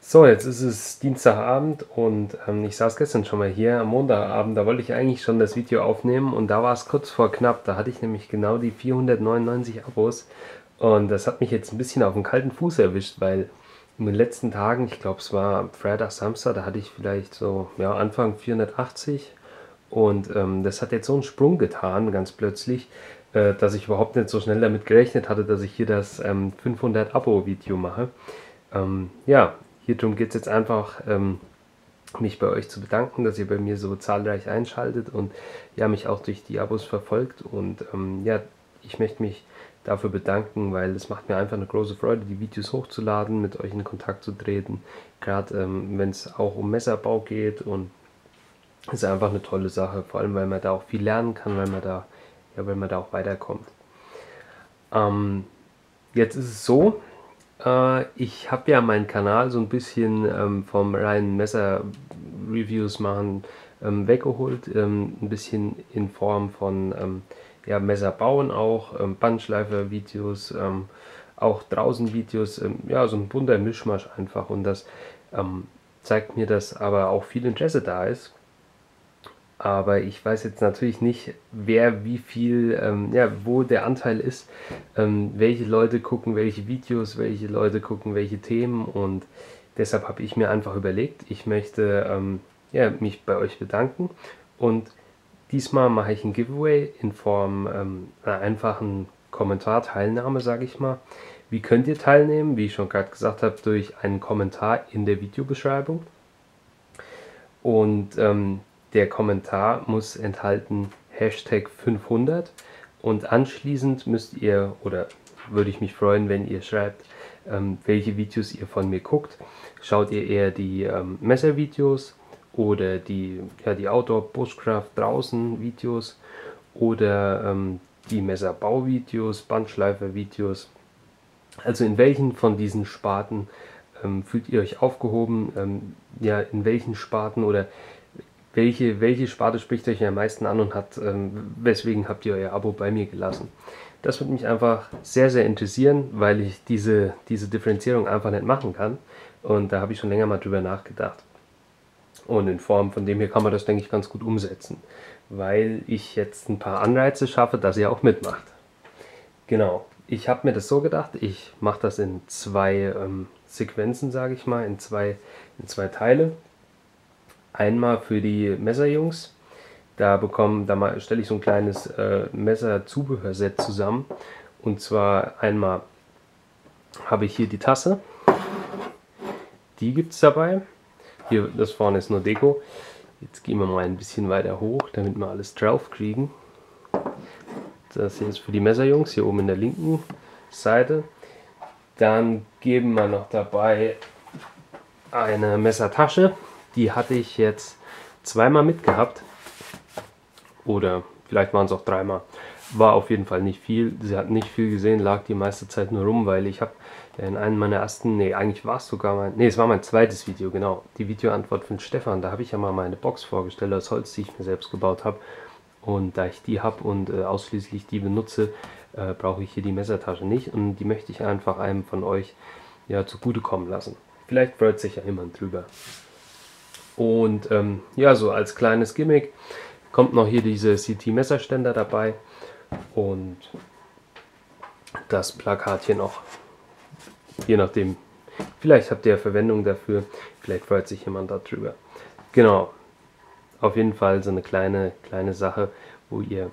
So, jetzt ist es Dienstagabend und ich saß gestern schon mal hier am Montagabend, da wollte ich eigentlich schon das Video aufnehmen und da war es kurz vor knapp, da hatte ich nämlich genau die 499 Abos und das hat mich jetzt ein bisschen auf den kalten Fuß erwischt, weil in den letzten Tagen, ich glaube es war Freitag, Samstag, da hatte ich vielleicht so ja, Anfang 480 und das hat jetzt so einen Sprung getan, ganz plötzlich, dass ich überhaupt nicht so schnell damit gerechnet hatte, dass ich hier das 500 Abo-Video mache. Ja, hier drum geht es jetzt einfach, mich bei euch zu bedanken, dass ihr bei mir so zahlreich einschaltet und ja, mich auch durch die Abos verfolgt. Und ja, ich möchte mich dafür bedanken, weil es macht mir einfach eine große Freude, die Videos hochzuladen, mit euch in Kontakt zu treten. Gerade wenn es auch um Messerbau geht und es ist einfach eine tolle Sache, vor allem weil man da auch viel lernen kann, weil man da auch weiterkommt. Jetzt ist es so, ich habe ja meinen Kanal so ein bisschen vom reinen Messer-Reviews machen weggeholt. Ein bisschen in Form von ja, Messer bauen auch, Bandschleifer-Videos, auch draußen Videos. Ja, so ein bunter Mischmasch einfach. Und das zeigt mir, dass aber auch viel Interesse da ist. Aber ich weiß jetzt natürlich nicht, wer wie viel, ja, wo der Anteil ist, welche Leute gucken welche Videos, welche Leute gucken welche Themen und deshalb habe ich mir einfach überlegt, ich möchte ja, mich bei euch bedanken und diesmal mache ich ein Giveaway in Form einer einfachen Kommentarteilnahme, sage ich mal. Wie könnt ihr teilnehmen? Wie ich schon gerade gesagt habe, durch einen Kommentar in der Videobeschreibung. Und der Kommentar muss enthalten Hashtag 500 und anschließend müsst ihr, oder würde ich mich freuen, wenn ihr schreibt, welche Videos ihr von mir guckt. Schaut ihr eher die Messervideos oder ja, die Outdoor Bushcraft draußen Videos oder die Messerbauvideos, Bandschleifer-Videos. Also in welchen von diesen Sparten fühlt ihr euch aufgehoben? Ja, in welchen Sparten oder welche Sparte spricht euch am meisten an und weswegen habt ihr euer Abo bei mir gelassen? Das würde mich einfach sehr, sehr interessieren, weil ich diese Differenzierung einfach nicht machen kann. Und da habe ich schon länger mal drüber nachgedacht. Und in Form von dem hier kann man das, denke ich, ganz gut umsetzen, weil ich jetzt ein paar Anreize schaffe, dass ihr auch mitmacht. Genau. Ich habe mir das so gedacht, ich mache das in zwei Sequenzen, sage ich mal, in zwei Teile. Einmal für die Messerjungs, da stelle ich so ein kleines Messerzubehörset zusammen. Und zwar einmal habe ich hier die Tasse, die gibt es dabei. Hier, das vorne ist nur Deko. Jetzt gehen wir mal ein bisschen weiter hoch, damit wir alles drauf kriegen. Das hier ist für die Messerjungs, hier oben in der linken Seite. Dann geben wir noch dabei eine Messertasche. Die hatte ich jetzt zweimal mitgehabt. Oder vielleicht waren es auch dreimal. War auf jeden Fall nicht viel. Sie hat nicht viel gesehen, lag die meiste Zeit nur rum, weil ich habe in einem meiner ersten, nee, eigentlich war es sogar es war mein zweites Video, genau. Die Videoantwort von Stefan, da habe ich ja mal meine Box vorgestellt aus Holz, die ich mir selbst gebaut habe. Und da ich die habe und ausschließlich die benutze, brauche ich hier die Messertasche nicht. Und die möchte ich einfach einem von euch ja, zugutekommen lassen. Vielleicht freut sich ja jemand drüber. Und ja, so als kleines Gimmick kommt noch hier diese CT-Messerständer dabei und das Plakat hier noch. Je nachdem, vielleicht habt ihr Verwendung dafür, vielleicht freut sich jemand darüber. Genau, auf jeden Fall so eine kleine Sache, wo ihr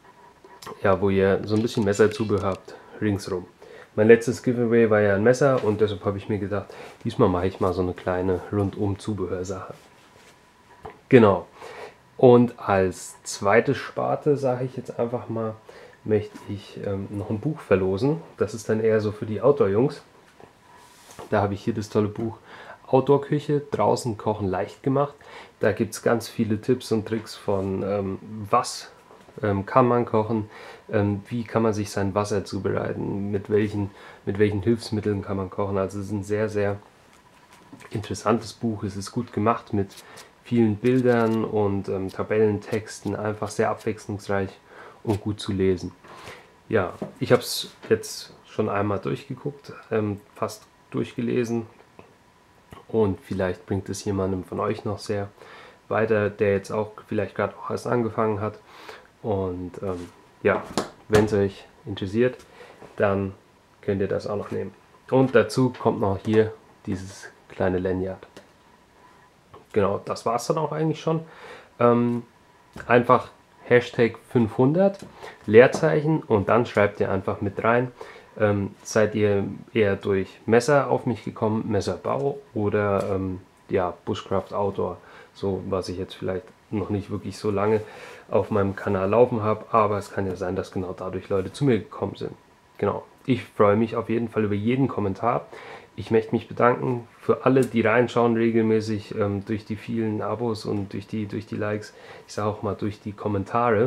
so ein bisschen Messerzubehör habt, ringsrum. Mein letztes Giveaway war ja ein Messer und deshalb habe ich mir gedacht, diesmal mache ich mal so eine kleine rundum Zubehörsache. Genau. Und als zweite Sparte, sage ich jetzt einfach mal, möchte ich noch ein Buch verlosen. Das ist dann eher so für die Outdoor-Jungs. Da habe ich hier das tolle Buch Outdoor-Küche, draußen kochen leicht gemacht. Da gibt es ganz viele Tipps und Tricks von was kann man kochen, wie kann man sich sein Wasser zubereiten, mit welchen Hilfsmitteln kann man kochen. Also es ist ein sehr, sehr interessantes Buch. Es ist gut gemacht mit vielen Bildern und Tabellentexten, einfach sehr abwechslungsreich und gut zu lesen. Ja, ich habe es jetzt schon einmal durchgeguckt, fast durchgelesen und vielleicht bringt es jemandem von euch noch sehr weiter, der jetzt auch vielleicht gerade auch erst angefangen hat. Und ja, wenn es euch interessiert, dann könnt ihr das auch noch nehmen. Und dazu kommt noch hier dieses kleine Lanyard. Genau, das war es dann auch eigentlich schon. Einfach Hashtag 500, Leerzeichen und dann schreibt ihr einfach mit rein, seid ihr eher durch Messer auf mich gekommen, Messerbau oder ja, Bushcraft Outdoor, so was ich jetzt vielleicht noch nicht wirklich so lange auf meinem Kanal laufen habe, aber es kann ja sein, dass genau dadurch Leute zu mir gekommen sind. Genau, ich freue mich auf jeden Fall über jeden Kommentar. Ich möchte mich bedanken für alle, die reinschauen regelmäßig, durch die vielen Abos und durch die Likes, ich sage auch mal durch die Kommentare,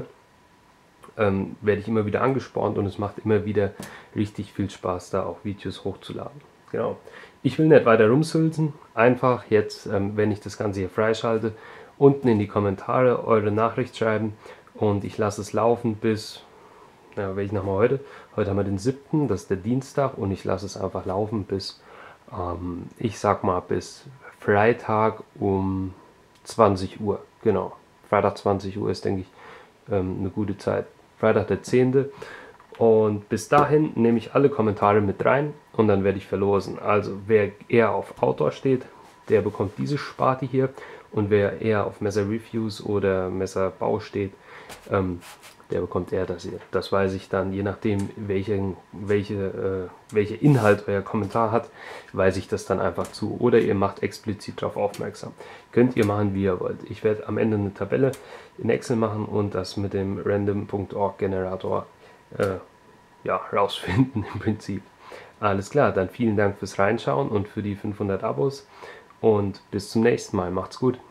werde ich immer wieder angespornt und es macht immer wieder richtig viel Spaß, da auch Videos hochzuladen. Genau. Ich will nicht weiter rumsülzen, einfach jetzt, wenn ich das Ganze hier freischalte, unten in die Kommentare eure Nachricht schreiben und ich lasse es laufen bis, ja, welchen haben wir heute? Heute haben wir den 7., das ist der Dienstag und ich lasse es einfach laufen bis, ich sag mal bis Freitag um 20 Uhr. Genau, Freitag 20 Uhr ist, denke ich, eine gute Zeit. Freitag der 10. Und bis dahin nehme ich alle Kommentare mit rein und dann werde ich verlosen. Also wer eher auf Outdoor steht, der bekommt diese Sparte hier und wer eher auf Messer-Reviews oder Messerbau steht, der bekommt eher das hier. Das weiß ich dann, je nachdem welcher Inhalt euer Kommentar hat, weise ich das dann einfach zu. Oder ihr macht explizit darauf aufmerksam. Könnt ihr machen, wie ihr wollt. Ich werde am Ende eine Tabelle in Excel machen und das mit dem random.org Generator ja, rausfinden im Prinzip. Alles klar, dann vielen Dank fürs Reinschauen und für die 500 Abos und bis zum nächsten Mal. Macht's gut.